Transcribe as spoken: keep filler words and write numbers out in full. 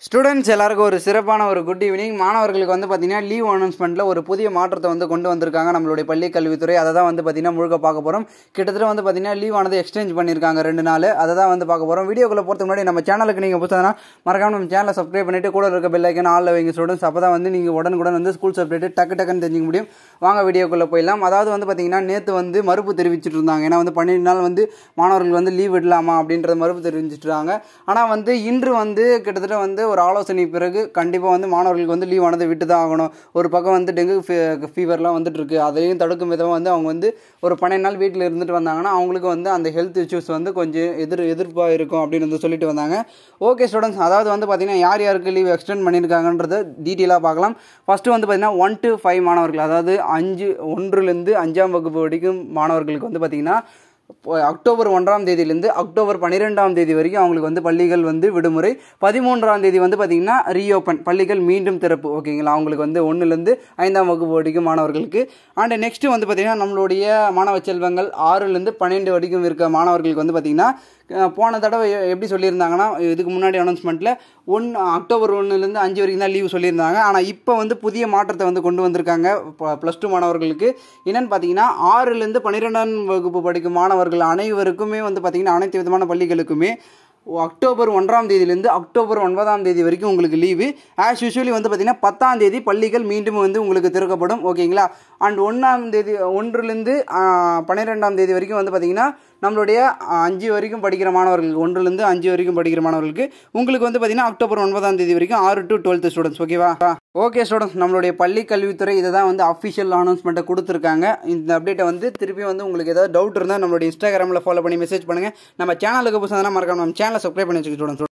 Students எல்லாருக்கும் ஒரு சிறப்பான ஒரு குட் ஈவினிங். மாணவர்களுக்கு வந்து பார்த்தீங்கன்னா லீவ் அனௌன்ஸ்மெண்ட்டில் ஒரு புதிய மாற்றத்தை வந்து கொண்டு வந்திருக்காங்க நம்மளுடைய பள்ளி கல்வித்துறை. அதை தான் வந்து பார்த்தீங்கன்னா முழுக்க பார்க்க போகிறோம். கிட்டத்தட்ட வந்து பார்த்தீங்கன்னா லீவ் ஆனது எக்ஸ்சேஞ்ச் பண்ணியிருக்காங்க ரெண்டு நாள். அதை தான் வந்து பார்க்க போகிறோம். வீடியோக்குள்ளே போகிறதுக்கு முன்னாடி நம்ம சேனலுக்கு நீங்கள் புதுசாக மறக்காம நம்ம சேனலை சப்ஸ்கிரைப் பண்ணிட்டு கூட இருக்க பெல் ஐக்கன் ஆல்ல வைங்க ஸ்டூடெண்ட்ஸ். அப்போ தான் வந்து நீங்கள் உடனுக்குடன் வந்து ஸ்கூல் சப்டேட் டக்கு டக்குன்னு தெரிஞ்சுக்க முடியும். வாங்க வீடியோக்குள்ளே போயிடலாம். அதாவது வந்து பார்த்தீங்கன்னா நேற்று வந்து மறுப்பு தெரிவிச்சிட்டு இருந்தாங்க. ஏன்னா வந்து பன்னெண்டு நாள் வந்து மாணவர்கள் வந்து லீவ் விடலாமா அப்படின்றத மறுப்பு தெரிவிச்சிட்டுருக்காங்க. ஆனால் வந்து இன்று வந்து கிட்டத்தட்ட வந்து ஒரு ஆலோசனை பிறகு கண்டிப்பாக வந்து மாணவர்களுக்கு வந்து லீவ் ஆனதை விட்டு தான் ஆகணும். ஒரு பக்கம் வந்து டெங்கு ஃபீவர்லாம் வந்துட்டு இருக்கு. அதையும் தடுக்கும் விதமாக வந்து அவங்க வந்து ஒரு பன்னெண்டு நாள் வீட்டில் இருந்துட்டு வந்தாங்கன்னா அவங்களுக்கு வந்து அந்த ஹெல்த் இஷ்யூஸ் வந்து கொஞ்சம் எதிர் எதிர்ப்பாக இருக்கும் அப்படின்னு வந்து சொல்லிட்டு வந்தாங்க. ஓகே ஸ்டூடெண்ட்ஸ், அதாவது வந்து பார்த்தீங்கன்னா யார் யாருக்கு லீவ் எக்ஸ்டெண்ட் பண்ணியிருக்காங்கன்றத டீட்டெயிலாக பார்க்கலாம். ஃபஸ்ட்டு வந்து பார்த்தீங்கன்னா ஒன் டு ஃபைவ் மாணவர்கள், அதாவது அஞ்சு ஒன்றுலேருந்து அஞ்சாம் வகுப்பு வரைக்கும் மாணவர்களுக்கு வந்து பார்த்தீங்கன்னா அக்டோபர் ஒன்றாம் தேதியிலேருந்து அக்டோபர் பன்னிரெண்டாம் தேதி வரைக்கும் அவங்களுக்கு வந்து பள்ளிகள் வந்து விடுமுறை. பதிமூன்றாம் தேதி வந்து பார்த்தீங்கன்னா ரீஓப்பன், பள்ளிகள் மீண்டும் திறப்பு. ஓகேங்களா, அவங்களுக்கு வந்து ஒன்றுலேருந்து ஐந்தாம் வகுப்பு வரைக்கும் மாணவர்களுக்கு. அண்ட் நெக்ஸ்ட்டு வந்து பார்த்தீங்கன்னா நம்மளுடைய மாணவ செல்வங்கள் ஆறுலேருந்து பன்னெண்டு வரைக்கும் இருக்க மாணவர்களுக்கு வந்து பார்த்தீங்கன்னா போன தடவை எப்படி சொல்லியிருந்தாங்கன்னா இதுக்கு முன்னாடி அனௌன்ஸ்மெண்ட்டில் ஒன் அக்டோபர் ஒன்றுலேருந்து அஞ்சு வரைக்கும் தான் லீவு சொல்லியிருந்தாங்க. ஆனால் இப்போ வந்து புதிய மாற்றத்தை வந்து கொண்டு வந்திருக்காங்க ப்ளஸ் டூ மாணவர்களுக்கு. என்னென்னு பார்த்தீங்கன்னா ஆறுலேருந்து பன்னிரெண்டாம் வகுப்பு படிக்கும் மாணவர்கள் அனைவருக்குமே வந்து பார்த்திங்கன்னா அனைத்து விதமான பள்ளிகளுக்குமே அக்டோபர் ஒன்றாம் தேதியிலேருந்து அக்டோபர் ஒன்பதாம் தேதி வரைக்கும் உங்களுக்கு லீவு. ஆஸ் யூஸ்வலி வந்து பார்த்திங்கன்னா பத்தாம் தேதி பள்ளிகள் மீண்டும் வந்து உங்களுக்கு திறக்கப்படும். ஓகேங்களா. அண்ட் ஒன்றாம் தேதி ஒன்றுலேருந்து பன்னிரெண்டாம் தேதி வரைக்கும் வந்து பார்த்திங்கன்னா நம்மளுடைய அஞ்சு வரைக்கும் படிக்கிற மாணவர்களுக்கு ஒன்றுலேருந்து அஞ்சு வரைக்கும் படிக்கிற மாணவர்களுக்கு உங்களுக்கு வந்து பார்த்திங்கன்னா அக்டோபர் ஒன்பதாம் தேதி வரைக்கும் ஆறு டு டுவெல்த்து ஸ்டூடெண்ட்ஸ். ஓகேவா. ஓகே ஸ்டூடெண்ட்ஸ், நம்மளுடைய பள்ளி கல்வித்துறை இதை தான் வந்து அஃபிஷியல் அனௌன்ஸ்மெண்ட்டை கொடுத்துருக்காங்க. இந்த அப்டேட்டை வந்து திருப்பி வந்து உங்களுக்கு ஏதாவது டவுட் இருந்தால் நம்மளுடைய இன்ஸ்டாகிராமில் ஃபாலோ பண்ணி மெசேஜ் பண்ணுங்கள். நம்ம சேனலுக்கு புதுசாக மறக்காம நம்ம சேனலை சப்ஸ்கிரைப் பண்ணி வச்சுக்க ஸ்டூடெண்ட்ஸ்.